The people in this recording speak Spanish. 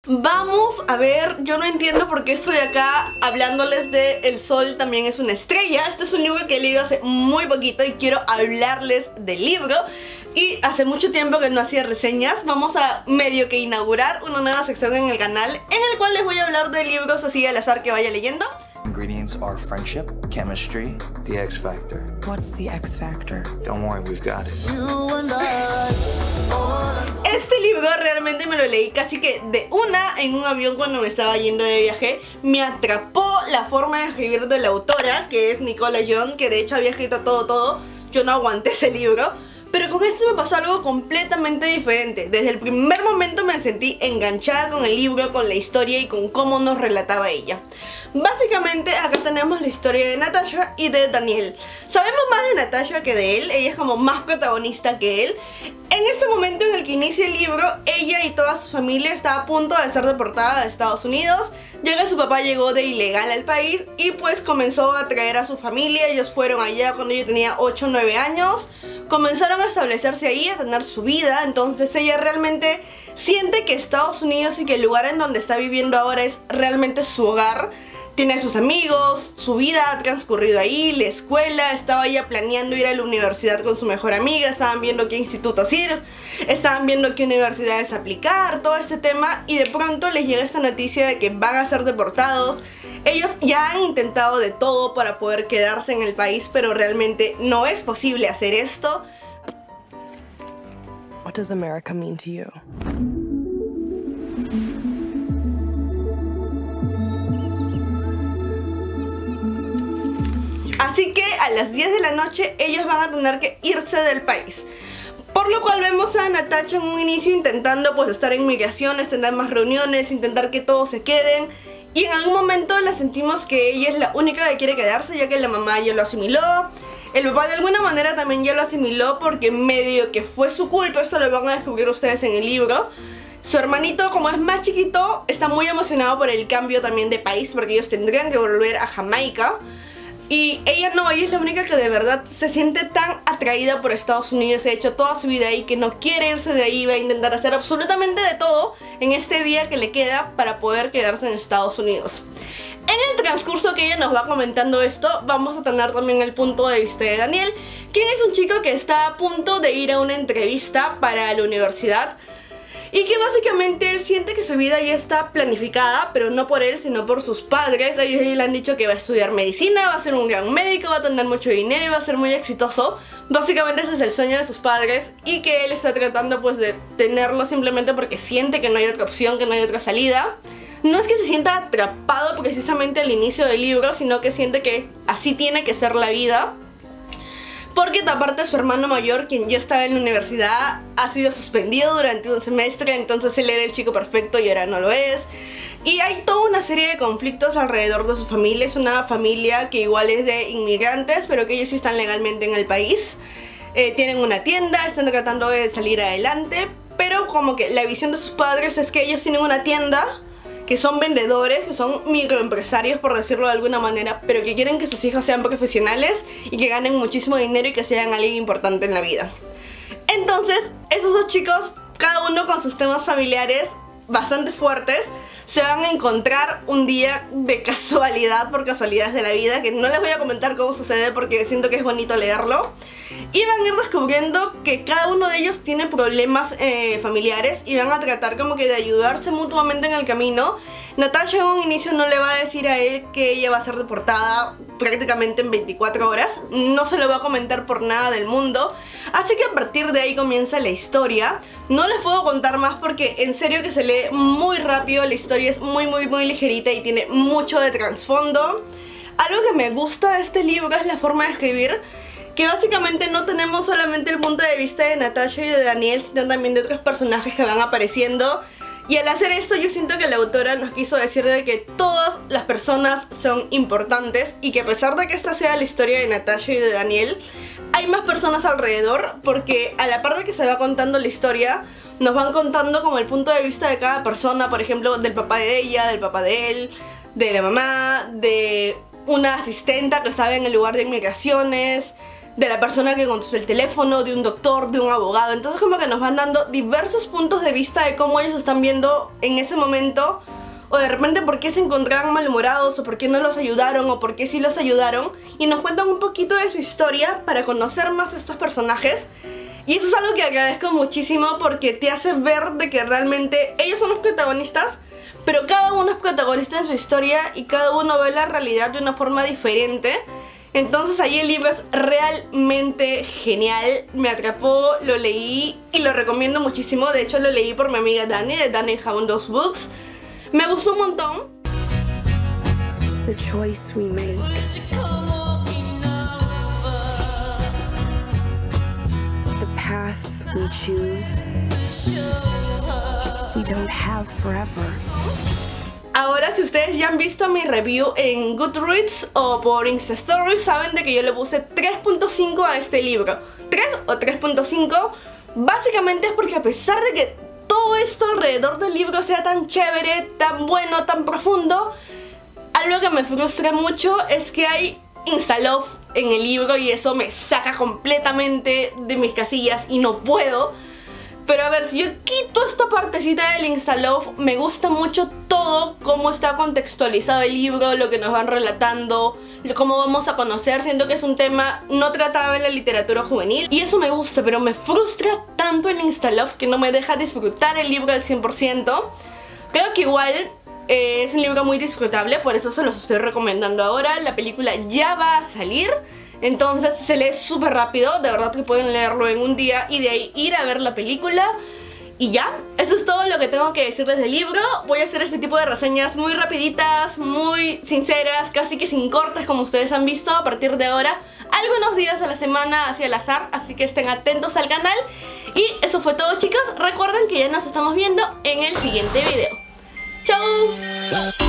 Vamos a ver, yo no entiendo por qué estoy acá hablándoles de El Sol también es una estrella. Este es un libro que he leído hace muy poquito y quiero hablarles del libro. Y hace mucho tiempo que no hacía reseñas. Vamos a medio que inaugurar una nueva sección en el canal en el cual les voy a hablar de libros así al azar que vaya leyendo. Ingredients are friendship, chemistry, the X factor. What's the X factor? Don't worry, we've got it. Este libro realmente me lo leí casi que de una en un avión cuando me estaba yendo de viaje. Me atrapó la forma de escribir de la autora, que es Nicola Young, que de hecho había escrito todo. Yo no aguanté ese libro. Pero con este me pasó algo completamente diferente. Desde el primer momento me sentí enganchada con el libro, con la historia y con cómo nos relataba ella. Básicamente acá tenemos la historia de Natasha y de Daniel. Sabemos más de Natasha que de él, ella es como más protagonista que él. En este momento en el que inicia el libro, ella y toda su familia está a punto de ser deportada de Estados Unidos, ya que su papá llegó de ilegal al país y pues comenzó a traer a su familia. Ellos fueron allá cuando ella tenía 8 o 9 años, comenzaron a establecerse ahí, a tener su vida. Entonces ella realmente siente que Estados Unidos y que el lugar en donde está viviendo ahora es realmente su hogar. Tiene a sus amigos, su vida ha transcurrido ahí, la escuela, estaba ya planeando ir a la universidad con su mejor amiga, estaban viendo qué institutos ir, estaban viendo qué universidades aplicar, todo este tema, y de pronto les llega esta noticia de que van a ser deportados. Ellos ya han intentado de todo para poder quedarse en el país, pero realmente no es posible hacer esto. What does America mean to you? Así que a las 10 de la noche ellos van a tener que irse del país. Por lo cual vemos a Natasha en un inicio intentando pues estar en migraciones, tener más reuniones, intentar que todos se queden. Y en algún momento la sentimos que ella es la única que quiere quedarse, ya que la mamá ya lo asimiló. El papá de alguna manera también ya lo asimiló porque medio que fue su culpa. Esto lo van a descubrir ustedes en el libro. Su hermanito, como es más chiquito, está muy emocionado por el cambio también de país, porque ellos tendrían que volver a Jamaica. Y ella no, ella es la única que de verdad se siente tan atraída por Estados Unidos. Ha hecho toda su vida ahí, que no quiere irse de ahí. Va a intentar hacer absolutamente de todo en este día que le queda para poder quedarse en Estados Unidos. En el transcurso que ella nos va comentando esto, vamos a tener también el punto de vista de Daniel, quien es un chico que está a punto de ir a una entrevista para la universidad. Y que básicamente él siente que su vida ya está planificada, pero no por él, sino por sus padres. Ellos le han dicho que va a estudiar medicina, va a ser un gran médico, va a tener mucho dinero y va a ser muy exitoso. Básicamente ese es el sueño de sus padres y que él está tratando pues de tenerlo simplemente porque siente que no hay otra opción, que no hay otra salida. No es que se sienta atrapado precisamente al inicio del libro, sino que siente que así tiene que ser la vida. Porque aparte su hermano mayor, quien ya estaba en la universidad, ha sido suspendido durante un semestre. Entonces él era el chico perfecto y ahora no lo es. Y hay toda una serie de conflictos alrededor de su familia. Es una familia que igual es de inmigrantes, pero que ellos sí están legalmente en el país. Tienen una tienda, están tratando de salir adelante, pero como que la visión de sus padres es que ellos tienen una tienda, que son vendedores, que son microempresarios por decirlo de alguna manera, pero que quieren que sus hijos sean profesionales y que ganen muchísimo dinero y que sean alguien importante en la vida. Entonces, esos dos chicos, cada uno con sus temas familiares bastante fuertes, se van a encontrar un día de casualidad, por casualidades de la vida, que no les voy a comentar cómo sucede porque siento que es bonito leerlo. Y van a ir descubriendo que cada uno de ellos tiene problemas familiares y van a tratar como que de ayudarse mutuamente en el camino. Natasha en un inicio no le va a decir a él que ella va a ser deportada prácticamente en 24 horas. No se lo va a comentar por nada del mundo. Así que a partir de ahí comienza la historia. No les puedo contar más porque en serio que se lee muy rápido. La historia es muy ligerita y tiene mucho de trasfondo. Algo que me gusta de este libro es la forma de escribir, que básicamente no tenemos solamente el punto de vista de Natasha y de Daniel, sino también de otros personajes que van apareciendo. Y al hacer esto yo siento que la autora nos quiso decir de que todas las personas son importantes y que a pesar de que esta sea la historia de Natasha y de Daniel, hay más personas alrededor, porque a la par de que se va contando la historia, nos van contando como el punto de vista de cada persona. Por ejemplo, del papá de ella, del papá de él, de la mamá, de una asistenta que estaba en el lugar de inmigraciones, de la persona que contestó el teléfono, de un doctor, de un abogado. Entonces como que nos van dando diversos puntos de vista de cómo ellos están viendo en ese momento, o de repente por qué se encontraban malhumorados, o por qué no los ayudaron, o por qué sí los ayudaron. Y nos cuentan un poquito de su historia para conocer más a estos personajes. Y eso es algo que agradezco muchísimo, porque te hace ver de que realmente ellos son los protagonistas, pero cada uno es protagonista en su historia y cada uno ve la realidad de una forma diferente. Entonces ahí el libro es realmente genial, me atrapó, lo leí y lo recomiendo muchísimo. De hecho lo leí por mi amiga Dani, de Dani Hound Those Books. Me gustó un montón. The choice we make. The path we choose. We don't have forever. Ahora, si ustedes ya han visto mi review en Goodreads o por Insta Stories, saben de que yo le puse 3.5 a este libro. 3 o 3.5 básicamente es porque, a pesar de que todo esto alrededor del libro sea tan chévere, tan bueno, tan profundo, algo que me frustra mucho es que hay Insta-Love en el libro, y eso me saca completamente de mis casillas y no puedo. Pero a ver, si yo quito esta partecita del Insta-Love, me gusta mucho todo cómo está contextualizado el libro, lo que nos van relatando, cómo vamos a conocer. Siento que es un tema no tratado en la literatura juvenil y eso me gusta, pero me frustra tanto el Insta-Love que no me deja disfrutar el libro al 100%. Creo que igual es un libro muy disfrutable, por eso se los estoy recomendando ahora. La película ya va a salir, entonces se lee súper rápido, de verdad que pueden leerlo en un día y de ahí ir a ver la película. Y ya, eso es todo lo que tengo que decirles del libro. Voy a hacer este tipo de reseñas muy rapiditas, muy sinceras, casi que sin cortes, como ustedes han visto a partir de ahora. Algunos días a la semana hacia el azar, así que estén atentos al canal. Y eso fue todo, chicos. Recuerden que ya nos estamos viendo en el siguiente video. ¡Chao!